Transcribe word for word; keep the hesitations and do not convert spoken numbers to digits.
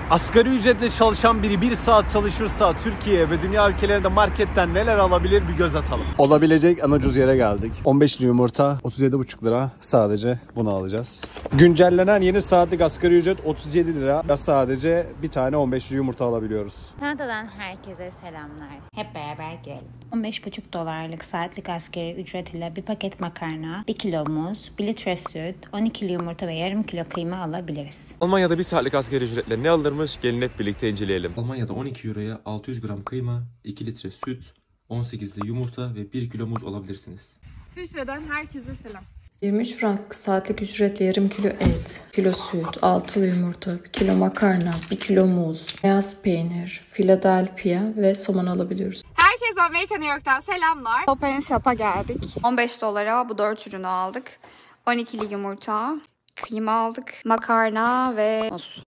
Asgari ücretle çalışan biri bir saat çalışırsa Türkiye ve dünya ülkelerinde marketten neler alabilir bir göz atalım. Olabilecek en ucuz yere geldik. on beşli yumurta otuz yedi buçuk lira. Sadece bunu alacağız. Güncellenen yeni saatlik asgari ücret otuz yedi lira. Ya sadece bir tane on beşli yumurta alabiliyoruz. Kanada'dan herkese selamlar. Hep beraber gelelim. on beş buçuk dolarlık saatlik asgari ücret ile bir paket makarna, bir kilo muz, bir litre süt, on ikili yumurta ve yarım kilo kıyma alabiliriz. Almanya'da bir saatlik asgari ücretle ne alınırmış? Gelin hep birlikte inceleyelim. Almanya'da on iki euroya altı yüz gram kıyma, iki litre süt, on sekizli yumurta ve bir kilo muz alabilirsiniz. İsviçre'den herkese selam. yirmi üç frank saatlik ücretle yarım kilo et, kilo süt, altılı yumurta, bir kilo makarna, bir kilo muz, beyaz peynir, Philadelphia ve somon alabiliyoruz. Herkese Amerika New York'tan selamlar. Open Shop'a geldik. on beş dolara bu dört ürünü aldık. on ikili yumurta, kıyma aldık, makarna ve muz.